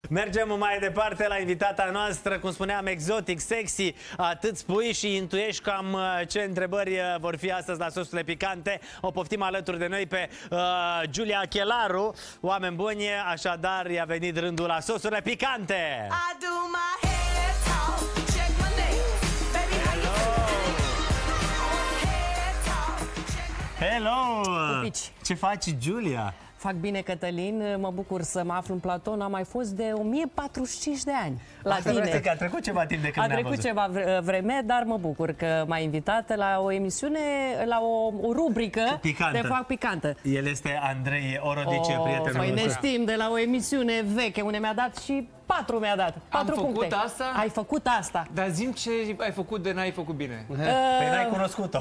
Mergem mai departe la invitata noastră, cum spuneam, exotic, sexy. Atât spui și intuiești cam ce întrebări vor fi astăzi la sosurile picante. O poftim alături de noi pe Giulia Chelaru. Oameni buni, așadar i-a venit rândul la sosurile picante. Hello! Pupici. Ce faci, Giulia? Fac bine, Cătălin, mă bucur să mă aflu în platou. N-am mai fost de 1045 de ani la tine. Că a trecut ceva timp de când ne-am văzut. A trecut ceva vreme, dar mă bucur că m-ai invitat la o emisiune, la o rubrică picantă. de fac picantă. El este Andrei Orodice, prietenul nostru. Păi ne știm de la o emisiune veche, unde mi-a dat și 4 mi-a dat. 4 puncte. Făcut asta? Ai făcut asta. Dar zi-mi ce ai făcut de n-ai făcut bine. Păi n-ai cunoscut-o.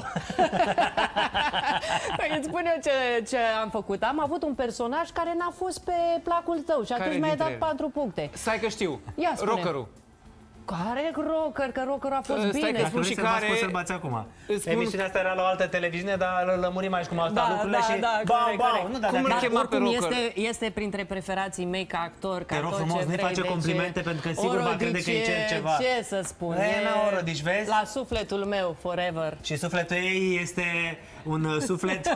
Păi îți spun eu ce am făcut. Am avut un personaj care n-a fost pe placul tău și atunci mi-ai dat 4 puncte. Stai că știu. Ia spune. Rockerul. Care rocker? Că rockerul a fost bine. Dacă vrei să-l bați acum. Emisiunea asta era la o altă televiziune, dar lămurim aici cum au stat lucrurile și... Cum îl chema pe rocker? Este printre preferații mei ca actor, ca te rog tot frumos, ce vrei. nu-i face complimente, pentru că sigur va crede că îi cer ceva. Ce să spun? Orodici, vezi? La sufletul meu, forever. Și sufletul ei este un suflet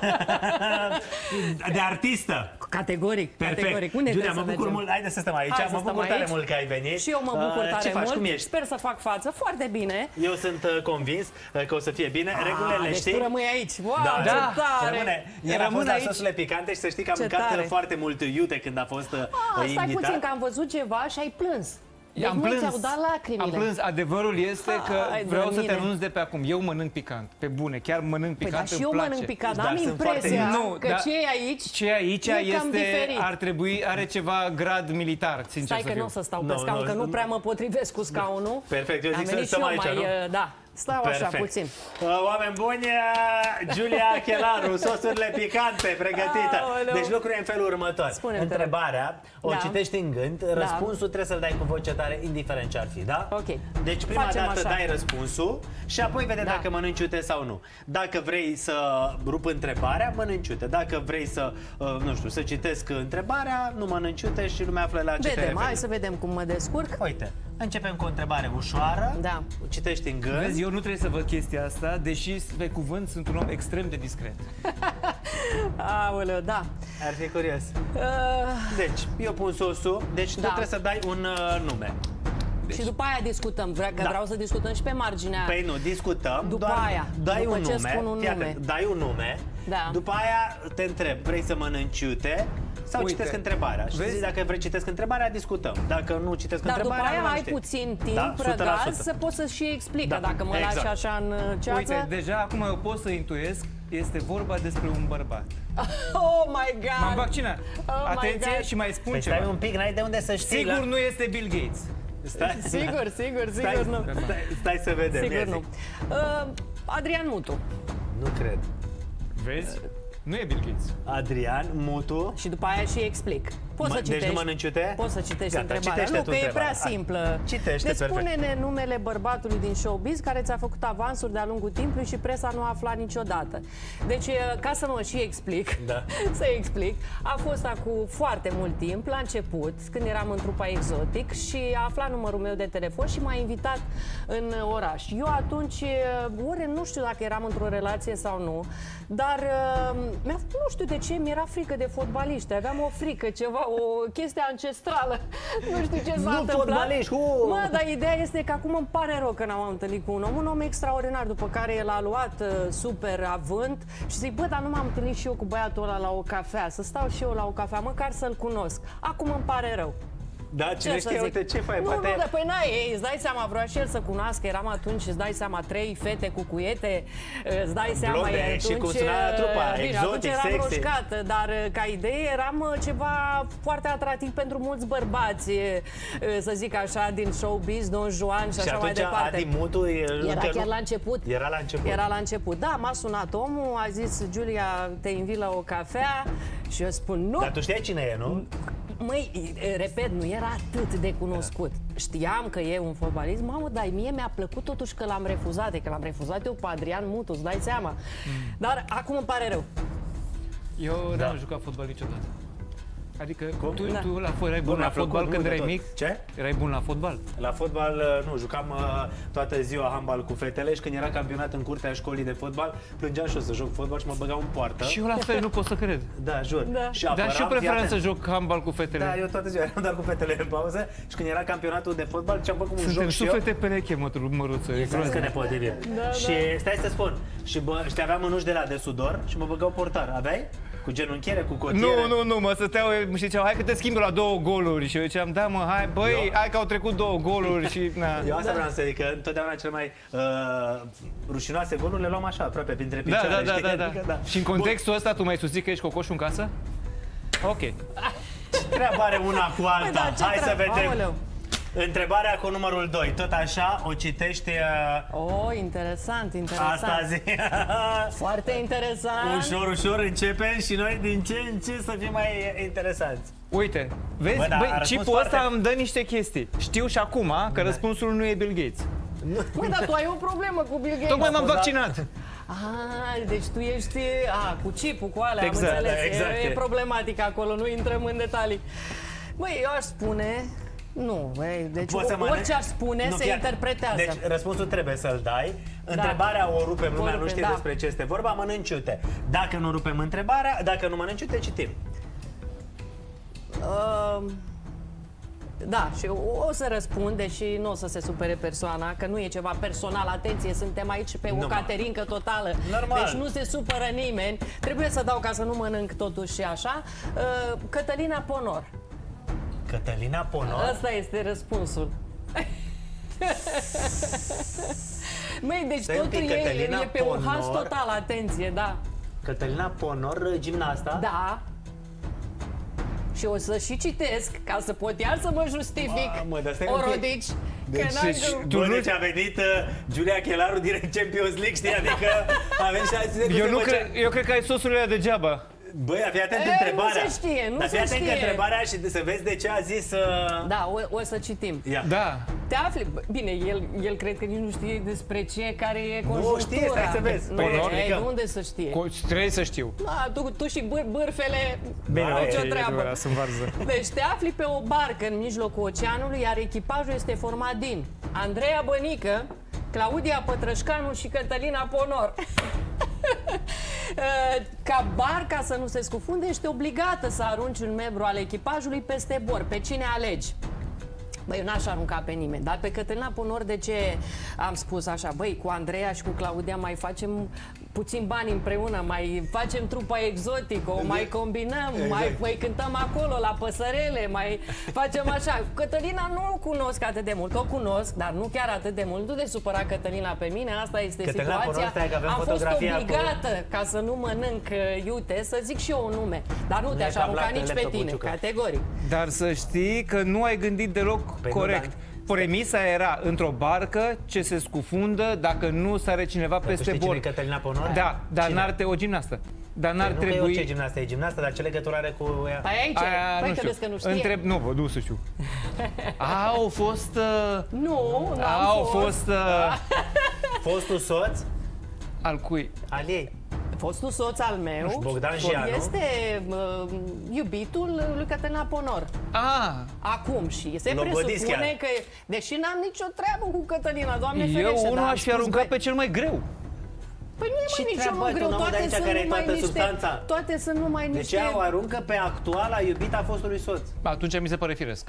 de artistă. Categoric, categoric. Unde Giulia, mă bucur mult. Haide să stăm aici. Mă bucur tare mult că ai venit. Și eu mă bucur tare mult. Cum ești? Sper să fac față foarte bine. Eu sunt convins că o să fie bine. Regulile știi? Deci tu rămâi aici. Wow, ce tare! El a fost la sosurile picante și să știi că am mâncat foarte mult iute când a fost invitat. Stai puțin, că am văzut ceva și ai plâns. Am plâns, ți-au dat lacrimile. am plâns. Adevărul este că vreau să te anunț de pe acum. Eu mănânc picant, pe bune, chiar mănânc picant, și eu mănânc picant, am impresia că ce e aici are ceva grad militar, sincer să fiu. Stai că nu o să stau pe scaun, că nu prea mă potrivesc cu scaunul. Perfect, eu zic să stăm aici, nu? Da. Stau așa, puțin. Oameni buni, Giulia Chelaru, sosurile picante, pregătită. Deci lucrul e în felul următor. Întrebarea o citești în gând, răspunsul trebuie să-l dai cu voce tare, indiferent ce ar fi, da? Ok. Deci prima dată dai răspunsul și apoi vedem dacă mănânci iute sau nu. Dacă vrei să rup întrebarea, mănânci iute. Dacă vrei să, nu știu, să citesc întrebarea, nu mănânci iute și lumea află la ce te referi. Hai să vedem cum mă descurc. Uite. Începem cu o întrebare ușoară. Da. Citești în gând. Vezi, eu nu trebuie să văd chestia asta, deși pe cuvânt sunt un om extrem de discret. Aoleu, da. Ar fi curios. Deci, eu pun sosul, deci tu trebuie să dai un nume. Deci. Și după aia discutăm, că vreau să discutăm și pe marginea. Păi nu, discutăm. După aia, dai după un ce nume, spun un nume. Dai un nume. Da. După aia te întreb, vrei să mănânci iute sau citesc întrebarea? Și zici, dacă vrei citesc întrebarea, discutăm. Dacă nu citesc întrebarea, după aia ai puțin timp răgaz să poți să și explică. Dacă mă lași așa în ceață. Uite, deja acum eu pot să intuiesc, este vorba despre un bărbat. Oh my God! M-am vaccinat. Atenție și mai spun ceva. Stai un pic, n-ai de unde să știi. Sigur nu este Bill Gates. Sigur nu. Stai să vedem. Sigur nu. Adrian Mutu. Nu cred. Vezi? Nu e Bill Gates. Adrian Mutu. Și după aia și explic. Poți să citești. Deci nu mănânci iute? Poți să citești întrebarea. Nu, că e prea simplă. Citește, deci spune-ne numele bărbatului din showbiz care ți-a făcut avansuri de-a lungul timpului și presa nu a aflat niciodată. Deci, ca să mă și explic, să explic, a fost acum foarte mult timp, la început, când eram în trupa Exotic și a aflat numărul meu de telefon și m-a invitat în oraș. Eu atunci, ori nu știu dacă eram într-o relație sau nu, dar nu știu de ce, mi-era frică de fotbaliști. Aveam o frică, ceva, o chestie ancestrală. Nu știu ce s-a întâmplat. Mă, dar ideea este că acum îmi pare rău că n-am întâlnit cu un om extraordinar, după care el a luat super avânt și zic, bă, dar nu m-am întâlnit și eu cu băiatul ăla la o cafea, să stau și eu la o cafea, măcar să-l cunosc. Acum îmi pare rău. Da, cine știe, uite, ce faci? Nu, păi n-ai, îți dai seama, vreau și el să cunoască, eram atunci, îți dai seama, 3 fete cu cuiete, îți dai seama, atunci... și cum suna trupa, bine, exotic, atunci eram sexy. roșcată, dar ca idee eram ceva foarte atractiv pentru mulți bărbați, să zic așa, din showbiz, Don Juan și așa mai departe. Și atunci Adi Mutu era chiar la început. Era la început. Era la început, da, m-a sunat omul, a zis, Giulia, te invit la o cafea și eu spun, nu. Dar tu știai cine e, nu? Măi, repet, nu era atât de cunoscut. Știam că e un fotbalist, mamă, dar mie mi-a plăcut totuși că l-am refuzat, că l-am refuzat eu pe Adrian Mutu, îți dai seama. Dar acum îmi pare rău. Eu n-am jucat fotbal niciodată. Adică tu erai bun la fotbal când erai mic? Ce? Erai bun la fotbal? La fotbal, nu, jucam toată ziua handbal cu fetele și când era campionat în curtea școlii de fotbal, plângeam și eu să joc fotbal și mă băgau în poartă. Și eu la fel, nu pot să cred. Da, jur. Da. Dar și eu preferam să joc handbal cu fetele. Da, eu toată ziua eram doar cu fetele în pauză și când era campionatul de fotbal, ce-am făcut un joc și eu. suflete pereche, măruță. Exact că ne potrivim. Și stai să spun, și aveam mânuși de la de sudor și mă băgau portar. Aveai? Cu genunchiere, cu cotiere? Nu, mă stăteau și ziceau, hai că te schimb la 2 goluri. Și eu ziceam, da mă, hai, băi, hai că au trecut 2 goluri și na. Eu asta vreau să zic, că întotdeauna cele mai rușinoase goluri le luam așa, aproape, printre picioare. Da. Și în contextul ăsta tu mai susții că ești cocoșul în casă? Ok. Ce treabă are una cu alta? Hai să vedem. Aoleu. Întrebarea cu numărul 2. Tot așa, o citești... Interesant. Asta zi. Foarte interesant. Ușor începem și noi din ce în ce să fim mai interesanți. Uite, vezi, băi, chipul ăsta îmi dă niște chestii. Știu și acum că răspunsul nu e Bill Gates. Băi, dar tu ai o problemă cu Bill Gates. Tocmai m-am vaccinat. Deci tu ești cu chipul, cu alea, Exact, am înțeles. exact. E problematic acolo, nu intrăm în detalii. Băi, eu aș spune... Nu, deci orice aș spune se interpretează. Deci răspunsul trebuie să-l dai. Întrebarea o rupem, lumea nu știe despre ce este vorba, mănânci iute. Dacă nu rupem întrebarea, dacă nu mănânci iute, citim. Da, și o să răspund, deși nu o să se supere persoana, că nu e ceva personal. Atenție, suntem aici pe o caterincă totală. Normal. Deci nu se supără nimeni. Trebuie să dau ca să nu mănânc totuși și așa. Cătălina Ponor. Cătălina Ponor? Asta este răspunsul. Măi, deci totul e pe un has total, atenție, da. Cătălina Ponor, gimnasta? Da. Și o să și citesc, ca să pot iar să mă justific. O rodici. Deci a venit Giulia Chelaru direct Champions League, știi? Adică avem șanse Eu cred că ai sosurile degeaba. Băi, fii atent întrebarea. Nu se știe, nu se știe. Dar fii atent că întrebarea și să vezi de ce a zis... Da, o să citim. Da. Te afli... Bine, el cred că nici nu știe despre ce, care e conjunctura. Nu știe, stai să vezi. Nu, unde să știe? Trebuie să știu. Da, tu și bârfele, bine, nicio treabă. Sunt varză. Deci te afli pe o barcă în mijlocul oceanului, iar echipajul este format din Andreea Bănică, Claudia Pătrășcanu și Cătălina Ponor. Ca barca să nu se scufunde, ești obligată să arunci un membru al echipajului peste bord. Pe cine alegi? Băi, eu n-aș arunca pe nimeni, dar pe Cătălina Ponor, de ce am spus așa? Băi, cu Andreea și cu Claudia mai facem puțin bani împreună, mai facem trupa exotică, mai combinăm, mai cântăm acolo la păsărele, mai facem așa. Cătălina nu o cunosc atât de mult, o cunosc, dar nu chiar atât de mult. Nu te supăra, Cătălina, pe mine, asta este Cătălina situația. Ponor, am fost obligată ca să nu mănânc iute, să zic și eu un nume, dar nu te-aș arunca nici pe tine, categoric. Dar să știi că nu ai gândit deloc corect. Premisa era într-o barcă ce se scufundă dacă nu sare cineva peste bord. Cine e Cătălina Ponor? Da, dar n-ar o gimnastă. Dar n-ar trebui... Nu că e gimnastă, e gimnastă, dar ce legătură are cu ea? Păi aici, păi că vezi că nu știe. Nu, nu să știu. Au fost... Nu, au fost... Fostul soț? Al cui? Al ei. Fostul soț al meu Bogdan Gianu este iubitul lui Cătălina Ponor. Acum și se presupune că, deși n-am nicio treabă cu Cătălina, Doamne ferește. Eu unul aș fi aruncat pe cel mai greu. Păi nu e mai niciunul greu, toate sunt numai niște... Deci ea o aruncă pe actuala iubita fostului soț. Atunci mi se pare firesc.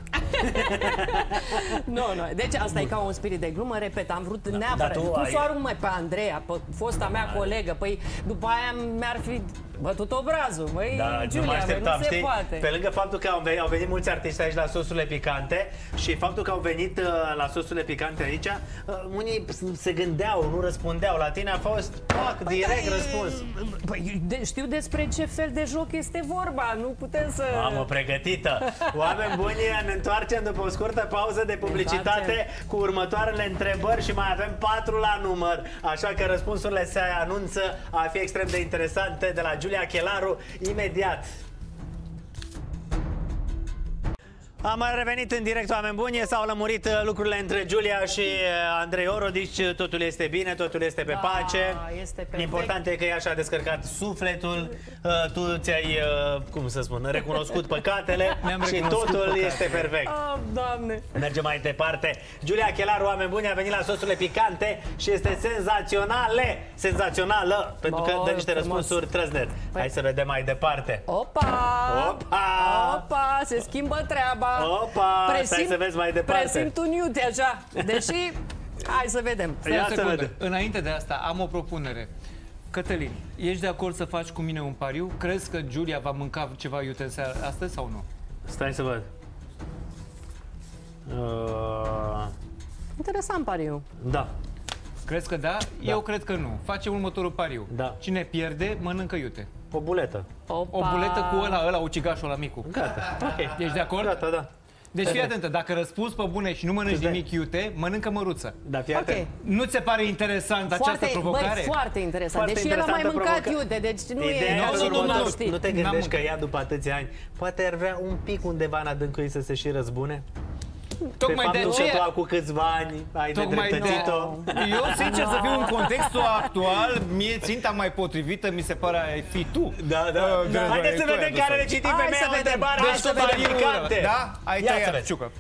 Nu, deci asta e ca un spirit de glumă, repet, am vrut neapărat. Cum să o arunc mai pe Andreea, pe fosta mea colegă, păi după aia mi-ar fi bătut obrazul, măi, Giulia, nu se poate. Pe lângă faptul că au venit mulți artiști aici la sosurile picante și faptul că au venit la sosurile picante aici, unii se gândeau, nu răspundeau, la tine a fost direct răspuns. Păi știu despre ce fel de joc este vorba, nu putem să... Mamă, pregătită! Oameni buni, ne întoarcem după o scurtă pauză de publicitate cu următoarele întrebări și mai avem 4 la număr, așa că răspunsurile se anunță a fi extrem de interesante de la Giulia Chelaru imediat. Am revenit în direct, oameni buni. S-au lămurit lucrurile între Giulia și Andrei Orodici. Totul este bine, totul este pe pace. Este perfect. Important e că ea și-a descărcat sufletul. Tu ți-ai, cum să spun, recunoscut păcatele și totul este perfect. Doamne! Mergem mai departe. Giulia Chelaru, oameni buni, a venit la sosurile picante și este senzațională, pentru că dă niște răspunsuri trăzneri. Hai să vedem mai departe. Opa! Opa! Se schimbă treaba. Opa! Stai să vezi mai departe. Presimt un iute așa. Deși, hai să vedem. Ia să vedem. Înainte de asta, am o propunere. Cătălin, ești de acord să faci cu mine un pariu? Crezi că Giulia va mânca ceva iute astăzi sau nu? Stai să văd. Interesant pariu. Da. Crezi că da? Eu cred că nu. Facem următorul pariu. Da. Cine pierde, mănâncă iute. O buletă. Opa. O buletă cu ăla ucigașul ăla micu. Gata. Ok. Ești de acord? Gata, da. Deci fii atentă, dacă răspunzi pe bune și nu mănânci nimic iute, mănâncă măruță. Da, fii atent. Ok. Nu ți se pare interesant această provocare? Foarte interesant. Foarte Deși el a mai interesantă mâncat provocare. iute, deci nu Ideea e ca și cum n-ar ști. nu te gândești că N-am ea după atâția ani poate ar vrea un pic undeva în adâncul ei să se și răzbune? Tocmai de Pe faptul că tu aceea... cu câțiva ani ai nedreptățit-o. Eu, sincer să fiu, în contextul actual, mie ținta mai potrivită mi se pare ai fi tu. Da. Haideți să vedem care le citim pe mea întrebare. Hai să vedem. Picante. Da? Ai Ia să tăiat, vezi. Ciucă.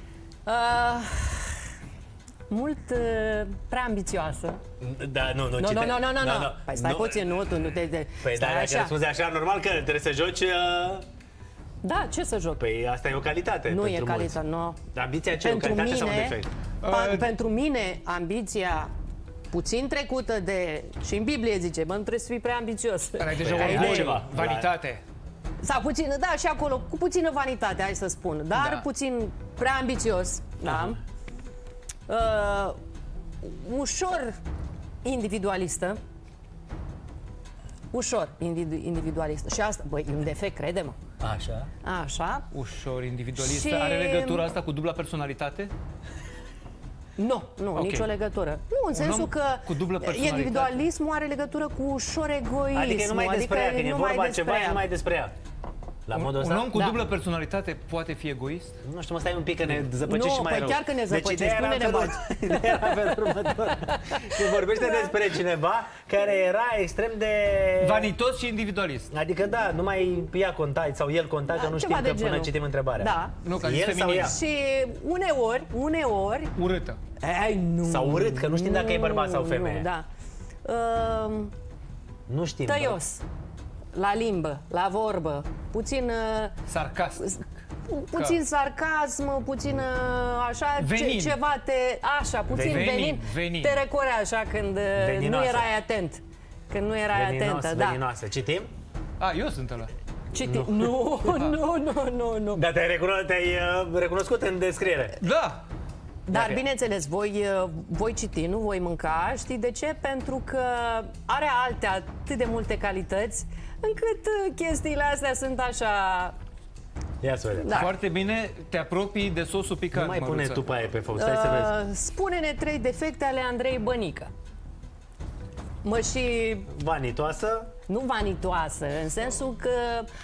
Mult prea ambițioasă. Da, nu. Nu. Păi stai puțin, nu, tu nu te... Păi da, dacă răspunzi așa, normal că trebuie să joci... Da, ce să joc? Păi asta e o calitate. Nu e pentru calitate, mulți. nu. Ambiția ce? E o calitate sau un defect? Pentru mine, ambiția puțin trecută de... Și în Biblie zice, bă, nu trebuie să fii prea ambițios. Ai deja Păi, orgoliu, ceva. vanitate. Sau puțin, da, și acolo, cu puțină vanitate, hai să spun. Dar Da. puțin prea ambițios, da? Ușor individualistă. Ușor individualistă. Și asta, băi, e un defect, crede-mă. Așa. Așa. Ușor individualistă. Și- Are legătura asta cu dubla personalitate? Nu, Ok. nicio legătură. Nu, în sensul om că cu dublă personalitate. individualismul are legătură cu ușor egoism. Adică e numai despre ea, când e numai vorba despre ceva, e ea. numai despre ea. La modul Un ăsta? om cu Da. dublă personalitate poate fi egoist? Nu știu, mă, stai un pic că ne zăpăcești Nu, și mai păi rău. chiar că ne zăpăcești, ideea nu era ne în felul- bagi. ideea era în felul următor. Se vorbește despre cineva care era extrem de... Vanitos și individualist. Adică da, nu mai ea conta sau el conta, că nu ceva știm de că până genul. citim întrebarea. Da. Nu, că El e sau ea? Și uneori... Urâtă. Ei, nu. Sau urât, că nu știm dacă e bărbat sau femeie. Nu, da. Nu știm. Tăios. La limbă, la vorbă. Puțin... Sarcast. Puțin sarcasm, puțin așa, Venin. ceva așa, puțin Venin. te răcore așa când Veninoasă. nu erai atent. Când nu erai atentă, da. Veninoasă. Citim? Eu sunt ăla. Nu. Da, te-ai recunoscut în descriere. Da. Dar Ok. bineînțeles, voi citi, nu voi mânca. Știi de ce? Pentru că are atât de multe calități, încât chestiile astea sunt așa... Ia să vedem. Da. Foarte bine, te apropii de sosul picant, Nu mai pune Măruță. tu pe aia pe foc, stai să vezi. Spune-ne 3 defecte ale Andrei Bănică. Și Vanitoasă, nu vanitoasă, în sensul că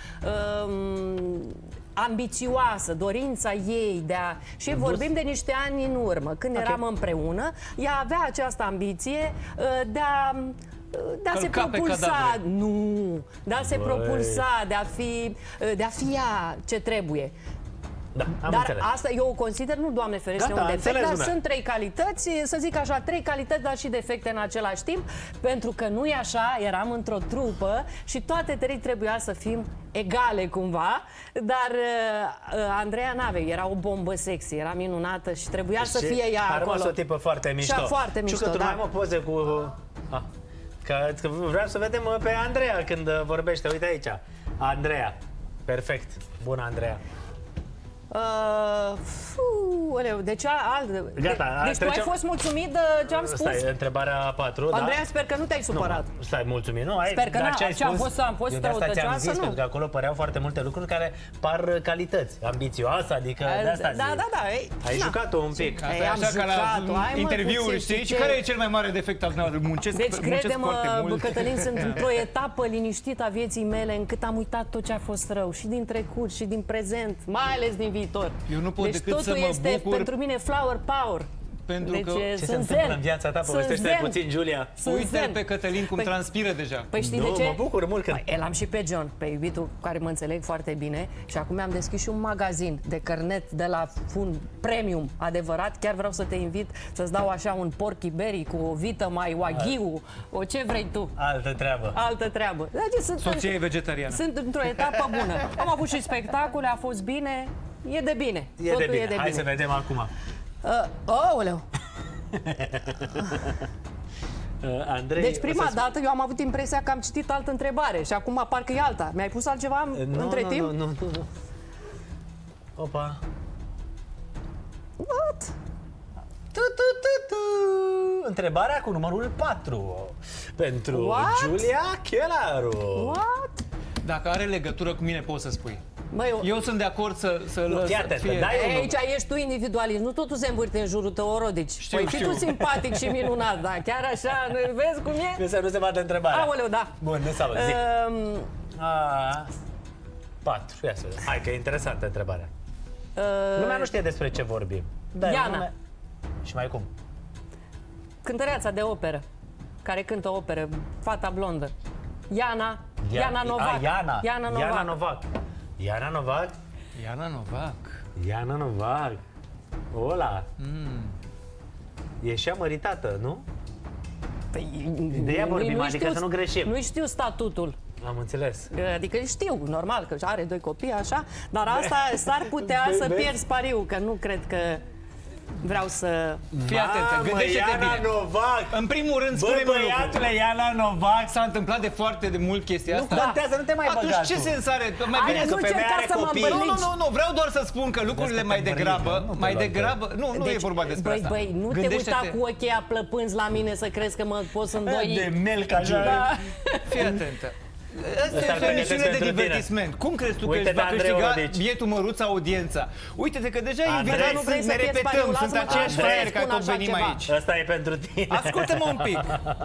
ambițioasă, dorința ei de a... Și vorbim de niște ani în urmă, când eram împreună, ea avea această ambiție de a se Călca pe propulsa, cadavre. de a se propulsa, de a fi ea ce trebuie. da, am Dar înțeles. asta eu o consider, nu, Doamne ferește, Gata, un defect, înțeles, dar lumea. sunt 3 calități, să zic așa, 3 calități, dar și defecte în același timp, pentru că nu e așa, eram într-o trupă și toate 3 trebuia să fim egale cumva, dar Andreea n-avea, era o bombă sexy, era minunată și trebuia să fie ea a acolo. rămas o tipă foarte mișto. foarte mișto, Ciucă, tu da. mai am o poze cu... Că vreau să vedem pe Andreea când vorbește. Uite aici. Andreea. Perfect. Bună, Andreea. Aoleu, deci Gata, deci tu ai trecem- fost mulțumit de ce am spus? Stai, întrebarea 4, Andreea, sper că nu te-ai supărat. Nu, stai, mulțumim. Nu, Sper că dar n-am- ce ai ce am spus, fost- am fost eu de asta ți-am răutăcioasă, zis, nu. pentru că acolo păreau foarte multe lucruri care par calități. Ambițioasă, adică de asta Da, zic. da, da. Ei, Ai na. jucat-o un pic. Asta Ei, e am așa ca la jucat-o. Hai, mă, interviuri, puțin, știi? ce- Și care e cel mai mare defect al dumneavoastră? Muncesc, Deci muncesc crede-mă, foarte mult. Cătălin, sunt într-o etapă liniștită a vieții mele încât am uitat tot ce a fost rău. Și din trecut, și din prezent, mai ales din viitor. Eu nu pot deci decât totul să mă este bucur pentru mine flower power. pentru Deci că... Ce se sunt întâmplă zen. în viața ta? Sunt Povestește zen. puțin, Giulia. Sunt Uite zen. pe Cătălin cum Păi- transpiră deja. Păi știi Nu, de ce? mă bucur mult că... Păi, el am și pe John, pe iubitul care mă înțeleg foarte bine și acum mi-am deschis și un magazin de cărnet de la un premium adevărat. Chiar vreau să te invit să-ți dau așa un porc iberic cu o vită mai wagyu, o ce vrei tu. Altă treabă. Altă treabă. Deci sunt, Soția e vegetariană. sunt într-o etapă bună. Am avut și spectacole, a fost bine. E de bine. E Totul de bine. e de Hai bine. să vedem acum. Aoleu. Andrei, Deci prima o să dată eu am avut impresia că am citit altă întrebare și acum parcă e alta. Mi-ai pus altceva între timp? Nu. Opa. What? Tu. Întrebarea cu numărul 4 pentru What? Giulia Chelaru. What? Dacă are legătură cu mine, poți să spui. Măi, Eu sunt de acord să lăs fii atent, dai Ei, unul. aici ești tu individualist, nu totul se învârte în jurul tău, Rodici. Știu, Păi fii știu. tu simpatic și minunat, da? Chiar așa, vezi cum e? Să nu se vadă întrebarea. Aoleu, da. Bun, ne salut, zi. Um, 4, ia să vedem. Hai că e interesantă întrebarea. Lumea nu știe despre ce vorbim. Da, Iana. Și mai cum? cântăreața de operă, care cântă operă, fata blondă. Iana Novak. Iana. Iana Novak. Iana Novak. Iana Novak? Iana Novak. Iana Novak. Ola. E și măritată, nu? Păi, De ea vorbim, nu adică știu- să nu greșim. Nu știu statutul. Am înțeles. Adică știu, normal, că are 2 copii, așa, dar asta s-ar putea să Vezi? pierzi pariu, că nu cred că vreau să... Fii atentă, Mamă, gândește-te Iana bine. Novak! În primul rând, Bă, spune-mi un lucru. băiatule, Iana Novak! S-a întâmplat de foarte de mult chestia Nu asta. contează, nu te mai băga Atunci ce tu. sens are? Mai Hai, bine nu că femeia încerca are să mă copii. îmbălnici. Nu, vreau doar să spun că lucrurile Vezi că mai te degrabă, îmbălnici, nu te mai luat degrabă, nu e vorba despre băi, asta. băi, nu te uita cu ochii aia plăpânzi la mine să crezi că mă poți îndoi. De melc așa. Da. Fii atentă. Asta Ăsta-l e o emisiune pregătesc de pentru tine. divertisment. Cum crezi tu că Uite își va pe Andrei câștiga Orodici. bietul măruț audiența? Uite-te că deja Andrei, invitații nu vrei sunt, să ne pierzi repetăm, pariul, sunt lasă-mă că aceiași Andrei fraieri care spun tot așa venim ceva. aici. Ăsta e pentru tine. Ascultă-mă un pic.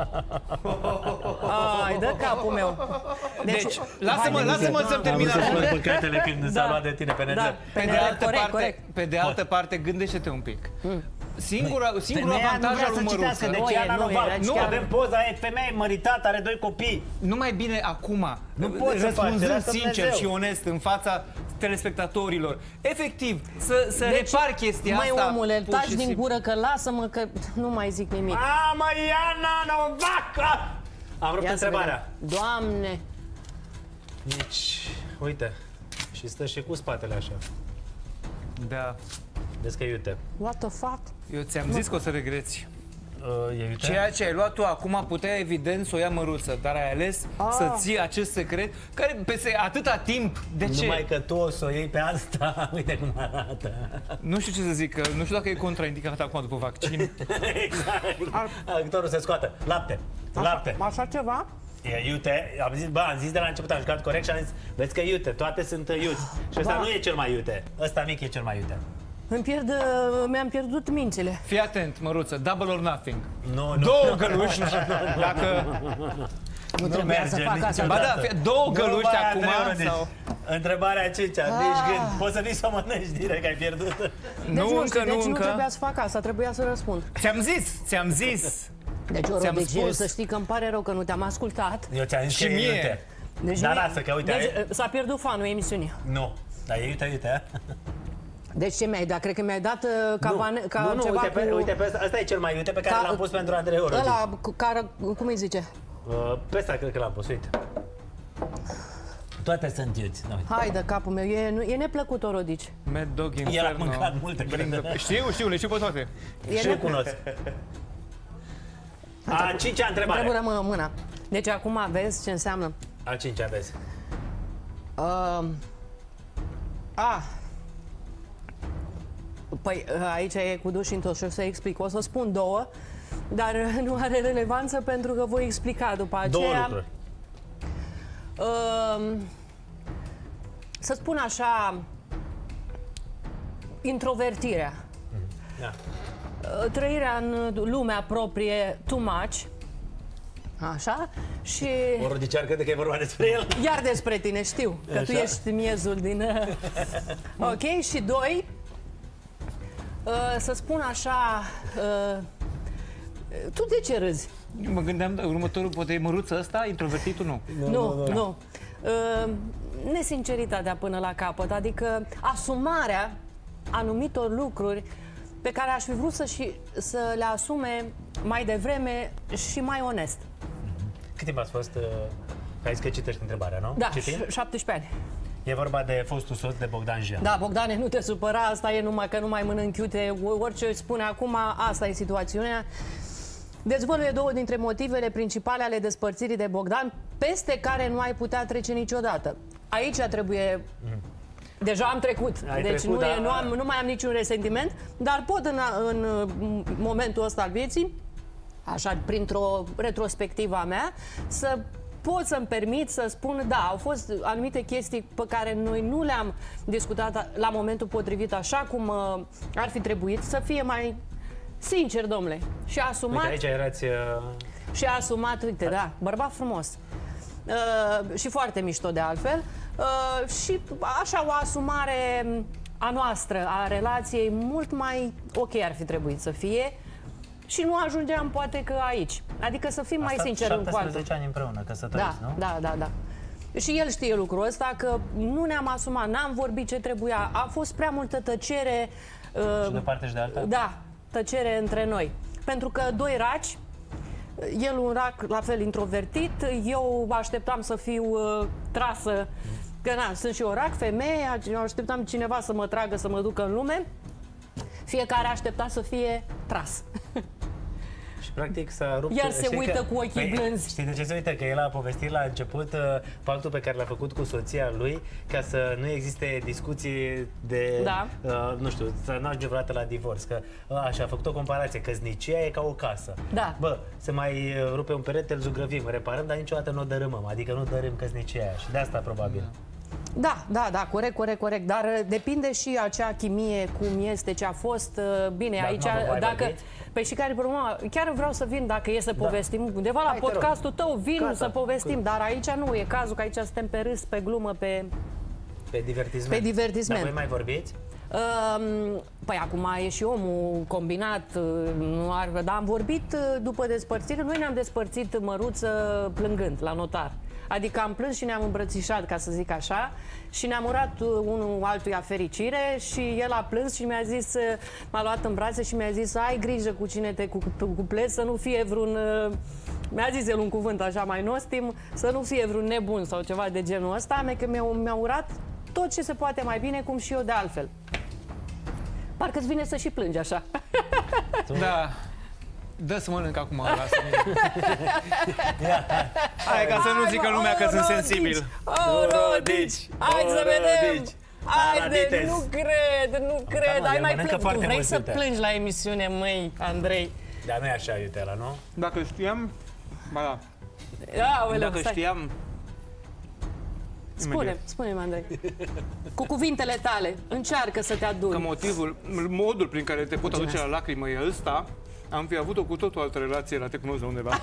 Ai, dă capul meu. Deci, lasă-mă să-mi termin Am acum. înțeles păcatele când s-a Da. luat de tine pe Da, Pe de altă parte, gândește-te un pic. Singurul Femeia nu avantaj vrea al să citească de măruță, ce Iana Nu e, Novak. deci Nu, chiar- avem poza, e femeie măritată, are 2 copii. numai bine acum, Nu poți să faci, răspunzând lasă sincer Dumnezeu. și onest în fața telespectatorilor, efectiv, să Deci, repar chestia măi, asta. omule, pur taci și din simplu. gură că lasă-mă că nu mai zic nimic. Mamă, Iana Novak! Am rupt Ia să întrebarea. vedem. Doamne, Deci, uite, și stă și cu spatele așa. Da, Vezi că e iute. what the fuck? eu ți-am zis că o să regreți. E iute? Ceea ce ai luat tu acum putea evident să o ia măruță, dar ai ales să ții acest secret care peste atâta timp, de ce? Numai că tu o să o iei pe asta, uite cum arată. Nu știu ce să zic, că nu știu dacă e contraindicat acum după vaccin. Exact. Actorul se scoată. Lapte. Lapte. Așa ceva? E iute. Am zis de la început, am jucat corect și am zis, vezi că e iute, toate sunt iuți. Și ăsta Da. nu e cel mai iute. Ăsta mic e cel mai iute. Mi-am pierdut mințile. Fii atent, măruță, double or nothing. Nu, Două găluși, dacă... Nu trebuia să fac asta. Ba da, două găluși acum sau... Întrebarea 5-a, nici gând. Poți să vii să o mănânci direct, ai pierdut. Deci Nu încă, știu, nu deci nu încă. trebuia să fac asta, trebuia să răspund. Ți-am zis. Deci, Ți-am deci spus. să știi că îmi pare rău că nu te-am ascultat. Eu ți-am zis Și că e mie. iute. Deci Dar nu- lasă, că uite, ai- deci, s-a pierdut fanul emisiunii. Nu, dar e iute. Deci ce mi-ai dat? Cred că mi-ai dat Nu, ceva uite pe ăsta. Ăsta e cel mai iute pe care Ca- l-am pus pentru Andrei Orodici. Ăla, care, cum îi zice? Pe ăsta cred că l-am pus, uite. Toate sunt iuți. Da, uite. Hai de capul meu, e neplăcut Orodici. Mad Dog El a Inferno. mâncat multe, cred. Știu, le știu pe toate. Și le cunosc. A 5-a întrebare. Trebuie mâna. Deci acum vezi ce înseamnă. A 5-a, vezi. Păi aici e cu duș și întors și o să explic. O să spun două, dar nu are relevanță pentru că voi explica după aceea. Două lucruri. Să spun așa, introvertirea. Da. Trăirea în lumea proprie too much. Așa? Și Ori chiar crede că e vorba despre el. iar despre tine, știu, că tu Așa. ești miezul din... Ok, și doi, să spun așa, tu de ce râzi? Mă gândeam, următorul poate e Măruță ăsta, introvertitul nu. Nu. Nesinceritatea până la capăt, adică asumarea anumitor lucruri pe care aș fi vrut să le asume mai devreme și mai onest. Cât timp ați fost? Ai zis că citești întrebarea, nu? Da, Citim? 17 ani. E vorba de fostul soț de Bogdan Jean. Da, Bogdane, nu te supăra, asta e numai că nu mai mănânc iute, orice spune acum, asta e situația. Dezvăluie două dintre motivele principale ale despărțirii de Bogdan, peste care nu ai putea trece niciodată. Aici trebuie... Deja am trecut, deci trecut, nu mai am niciun resentiment, dar pot în momentul ăsta al vieții, așa, printr-o retrospectivă a mea, să pot să-mi permit să spun, da, au fost anumite chestii pe care noi nu le-am discutat la momentul potrivit așa cum ar fi trebuit, să fie mai sincer, domnule. Și a asumat... Uite, aici erați... Și a asumat, uite, da, bărbat frumos. Și foarte mișto de altfel. Și așa o asumare a noastră, a relației, mult mai ok ar fi trebuit să fie. Și nu ajungeam poate că aici. Adică să fim mai sinceri în cu altul. 17 ani împreună, căsătoriți, nu? Da. Și el știe lucrul ăsta, că nu ne-am asumat, n-am vorbit ce trebuia. A fost prea multă tăcere. Și de parte și de alta? Da, tăcere între noi. Pentru că doi raci, el un rac la fel introvertit, eu așteptam să fiu trasă, că na, sunt și eu rac, femeie, așteptam cineva să mă tragă, să mă ducă în lume. Fiecare aștepta să fie tras. Și practic s-a rupt... Iar se uită cu ochii blânzi. Știi de ce se uită? Că el a povestit la început pactul pe care l-a făcut cu soția lui ca să nu existe discuții de... Da. Nu știu, să nu ajunge vreodată la divorț. Că așa a făcut o comparație. Căsnicia e ca o casă. Da. Bă, se mai rupe un perete, îl zugrăvim, reparăm, dar niciodată nu o dărâmăm. Adică nu dărâm căsnicia aia. Și de asta probabil. Da, corect. Dar depinde și acea chimie, cum este, ce a fost. Bine, Dar aici, dacă... Păi și care e problema? Chiar vreau să vin, dacă e să povestim, undeva la podcastul tău, vin să povestim, dar aici nu e cazul, că aici suntem pe râs, pe glumă, pe divertisment. Pe divertisment. Dar voi mai vorbiți? Păi acum e și omul combinat, dar am vorbit după despărțire, noi ne-am despărțit, Măruță, plângând la notar. Adică am plâns și ne-am îmbrățișat, ca să zic așa, și ne-am urat unul altuia fericire și el a plâns și mi-a zis, m-a luat în brațe și mi-a zis, ai grijă cu cine te cuplezi, să nu fie vreun, mi-a zis el un cuvânt așa mai nostim, să nu fie vreun nebun sau ceva de genul ăsta, că mi-a urat tot ce se poate mai bine, cum și eu de altfel. Parcă-ți vine să și plângi așa. Da. Dă să mănânc acum, lasă-mi. Hai, ca să nu zică lumea că sunt sensibil. Rodici! Hai să vedem! Haide, nu cred, ai mai plâns. Tu vrei să plângi la emisiune, măi, Andrei? Dar nu e așa, iutela, nu? Dacă știam, ba da. Dacă știam... Spune-mi, Andrei. Cu cuvintele tale, încearcă să te aduni. Că modul prin care te pot aduce la lacrimă e ăsta, am fi avut-o cu totul altă relație la Tecnoză undeva.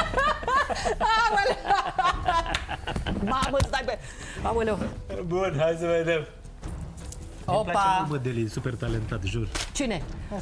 Mamă, stai pe... Aoleu. Bun, hai să vedem. Opa! Îmi place mult, bă, Deli, super talentat, jur. Cine?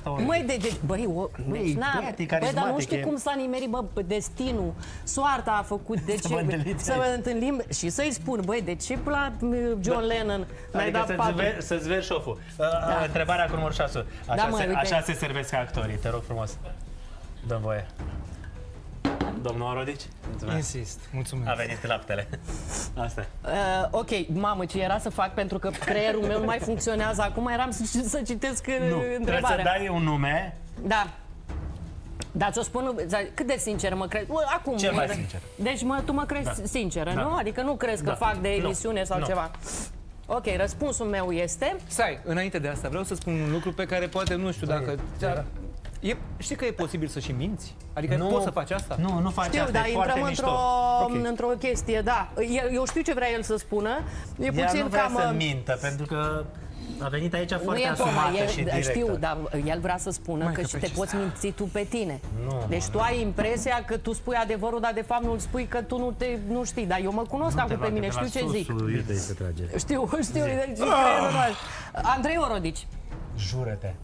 Băi, dar nu știu cum s-a nimerit, bă, destinul, soarta a făcut, de ce, să mă întâlnim și să-i spun, băi, de ce la John Lennon mi-ai dat patru? Să-ți veri șoful. Întrebarea cu numărul 6. Așa se servesc actorii, te rog frumos. Dă voie. Domnul Rodici? Insist, mulțumesc. A venit laptele. Asta. Ok, mamă, ce era să fac, pentru că creierul meu nu mai funcționează. Acum eram să citesc întrebarea. Trebuie să dai un nume. Da. Dar ți-o spun, cât de sincer mă crezi? Acum. Cel mai sincer. Deci tu mă crezi sinceră, nu? Adică nu crezi că fac de emisiune sau ceva. Ok, răspunsul meu este... Stai, înainte de asta vreau să spun un lucru pe care poate nu știu dacă... Știi că e posibil să și minți? Adică poți să faci asta? Nu faci Știu, asta, dar e foarte intrăm mișto. într-o chestie, da. Eu știu ce vrea el să spună. E Ea puțin nu vrea cam... să mintă, pentru că a venit aici Nu foarte e asumată tocmai, și directă. știu, dar el vrea să spună că și te poți minți tu pe tine. Deci tu ai impresia că tu spui adevărul, dar de fapt nu-l spui, că tu nu știi. Dar eu mă cunosc acum pe mine, știu ce zic. Știu, deci creierul nostru. Andrei Orodici. Jură-te.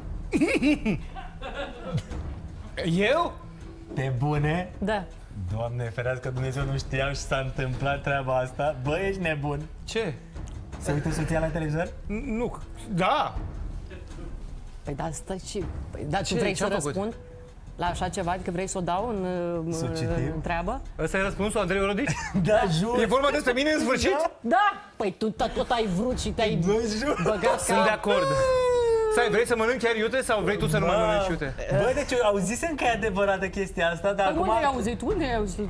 Eu? Pe bune? Da. Doamne, ferească Dumnezeu, nu știam și s-a întâmplat treaba asta. Bă, ești nebun. Ce? Se uită soția la televizor? Nu. Da. Păi da, stai și... Dar tu Ce? vrei Ce-a să făcut? răspund la așa ceva? Adică vrei să o dau în treabă? Ăsta e răspunsul, Andrei Orodici? Da, jur. E vorba despre mine în sfârșit? Da! Păi tu tot ai vrut și te-ai băgat Sunt de acord. Stai, vrei să mănânc chiar iute sau vrei tu să nu mai mănânci iute? Bă, deci auzisem că e adevărată chestia asta, dar acum... Unde ai auzit? Unde ai auzit?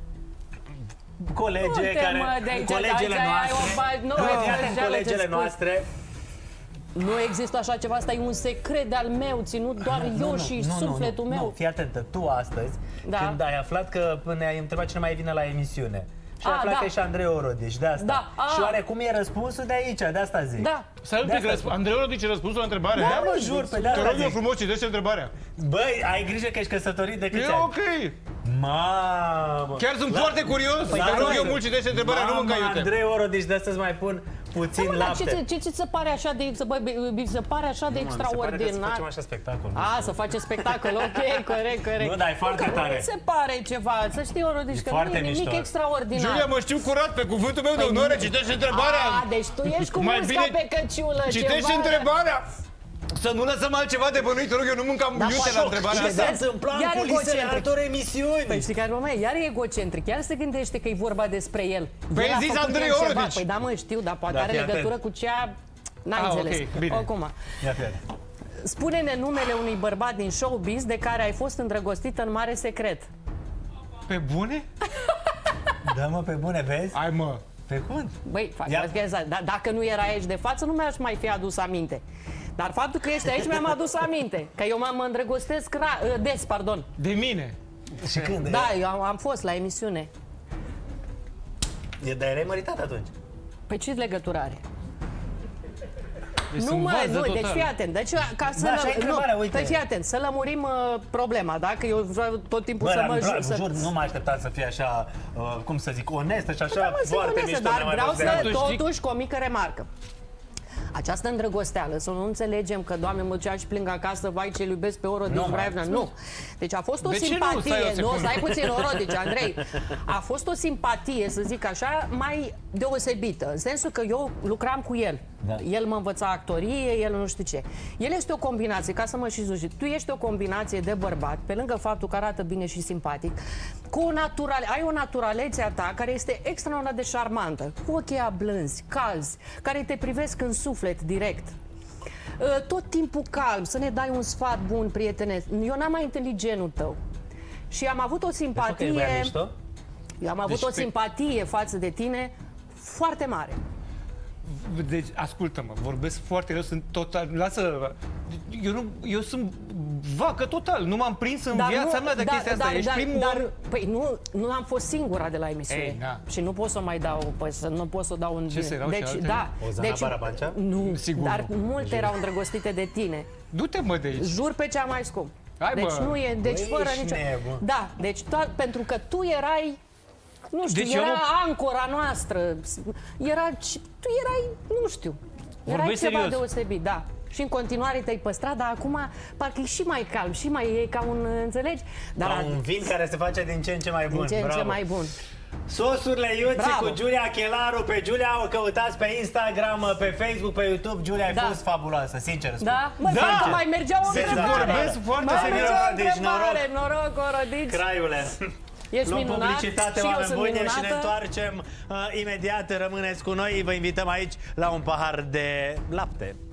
Colege Du-te, care... mă, de aici, Colegele de aici, noastre... ai o- nu, Iată, colegele noastre... Nu există așa ceva, asta e un secret de-al meu, ținut doar eu și sufletul meu. Nu, fii atentă, tu astăzi, Da. când ai aflat că ne-ai întrebat cine mai vine la emisiune, și ai aflat da. că e și Andrei Orodici, de asta. Da, Și oare cum e răspunsul de aici, de asta zic. Da. Stai un pic, Andrei Orodici, răspunsul la întrebare? Da, mă, jur, pe de Te asta rog eu zic. frumos, citește întrebarea. Băi, ai grijă că ești căsătorit de câți E ani? ok. Mamă! Chiar sunt foarte curios. Păi, Te da, rog eu da. mult, citește întrebarea, nu mânca iute. Andrei Orodici, de astăzi mai pun puțin Mă, dar lapte. ce ți se pare așa de, se pare așa de Mă, mi se pare că să extraordinar? facem așa spectacol. A, să face spectacol, ok, corect. Nu, dar e foarte Că tare. Nu mi se pare ceva, să știi, Orodici, că nu foarte e nimic mișto. extraordinar. Julia, mă știu curat, pe cuvântul meu de onoare, citește întrebarea. A, deci tu ești cu Mai musca bine pe căciulă, Citește ceva. întrebarea. Să nu lăsăm altceva de bănuit, te rog eu, nu mâncam iute la întrebarea Ce asta. s-a întâmplat Iar în culisele egocentric. altor emisiuni? Păi știi care e, iar e egocentric, iar se gândește că e vorba despre el. Păi El a zis făcut Andrei el ceva. Orodici. Păi da, mă, știu, dar poate Da, are fii atent. legătură cu cea... N-ai înțeles. ok, bine. Oricum. Ia fi atent. Spune-ne numele unui bărbat din showbiz de care ai fost îndrăgostită în mare secret. Pe bune? Da, mă, pe bune, vezi? Hai mă. Pe cuvânt. Băi, Ia. dacă nu era aici de față, nu mi-aș mai fi adus aminte. Dar faptul că ești aici mi-am adus aminte. Că eu mă îndrăgostesc des, pardon. De mine. Și când? Da, eu am fost la emisiune. Dar erai măritat atunci. Păi ce legătură are? Deci Nu sunt mă, vază nu, total. deci fii atent. Deci, ca să Da, așa e întrebarea, uite. Păi fii atent, să lămurim problema, da? Că eu vreau tot timpul Bă, să mă dar, să... jur, nu mă așteptam să fie așa, cum să zic, onestă și așa Da, mă, sunt foarte onestă, mișto. dar ne-am mai vreau văzut de să, ani. totuși, cu o mică remarcă. Această îndrăgosteală, să nu înțelegem că, Doamne, mă duceam și plâng acasă, vai ce-l iubesc pe Orodici, Nu, Braivna, nu. Deci a fost o De ce nu? simpatie, Stai o secundă. stai puțin, Orodici, Andrei. A fost o simpatie, să zic așa, mai deosebită, în sensul că eu lucram cu el. Da. El mă învăța actorie, el nu știu ce. El este o combinație, ca să mă și zuci, tu ești o combinație de bărbat, pe lângă faptul că arată bine și simpatic, cu o ai o naturalețe a ta care este extraordinar de șarmantă, cu ochii blânzi, calzi, care te privesc în suflet direct. Tot timpul calm, să ne dai un sfat bun, prietene. Eu n-am mai întâlnit genul tău. Și am avut o simpatie... Eu am avut o simpatie față de tine foarte mare. Deci, ascultă-mă, vorbesc foarte rău, sunt total... Lasă... Eu sunt vacă total, nu m-am prins în viața mea de chestia asta. Ești primul om... Păi nu am fost singura de la emisiune. Ei, da. Și nu pot să o mai dau, nu pot să o dau în... Ce, erau și deci, altele? da. Ozana Barabancea? Nu, Sigur dar nu. multe erau îndrăgostite de tine. Du-te, mă, de aici. Jur pe cea mai scump. Hai, deci bă. nu e, deci Băi, fără ești nicio... nebun. Da, deci pentru că tu erai, nu știu, Deci era eu ancora noastră. Tu erai, nu știu. Erai Vorbesc ceva serios. deosebit, da. Și în continuare te-ai păstrat, dar acum parcă e și mai calm, și mai e ca un, înțelegi? Dar Ca un vin care se face din ce în ce mai bun. din ce în ce Bravo. mai bun. Sosurile Iuții Bravo. cu Giulia Chelaru. Pe Giulia o căutați pe Instagram, pe Facebook, pe YouTube. Giulia, ai Da. fost fabuloasă, sincer spun. Da? Mă, Da. că mai mergea o Deci întrebare. vorbesc foarte Mai serios. mergea o Deci întrebare. Noroc, Orodici. Craiule. Ești Luăm minunat. publicitate, Și eu oameni sunt buni, și minunată. ne întoarcem imediat. Rămâneți cu noi, vă invităm aici la un pahar de lapte.